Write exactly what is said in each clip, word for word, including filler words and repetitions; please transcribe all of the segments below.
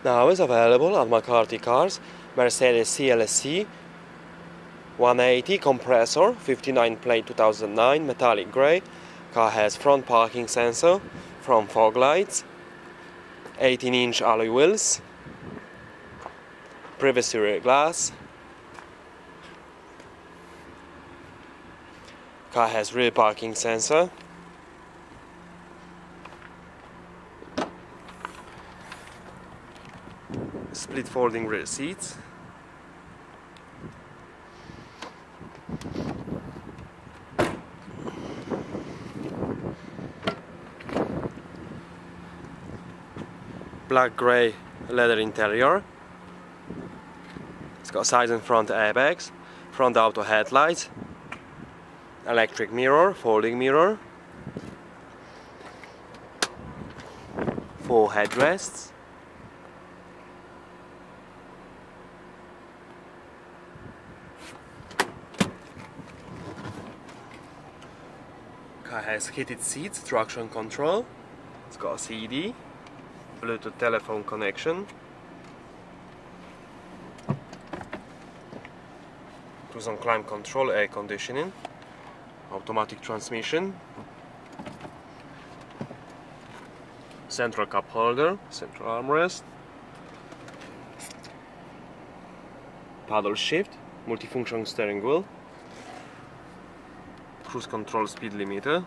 Now is available at McCarthy Cars, Mercedes C L C one eighty compressor, fifty-nine plate two thousand nine, metallic grey. Car has front parking sensor, front fog lights, eighteen inch alloy wheels, privacy rear glass. Car has rear parking sensor. Split folding rear seats. Black grey leather interior. It's got side and front airbags, front auto headlights, electric mirror, folding mirror, four headrests, car has heated seats, traction control. It's got a C D, Bluetooth telephone connection, cruise and climb control, air conditioning, automatic transmission, central cup holder, central armrest, paddle shift, multifunction steering wheel, cruise control, speed limiter,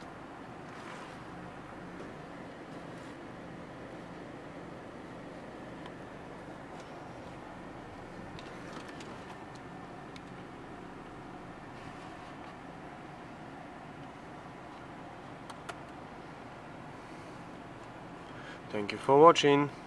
Thank you for watching.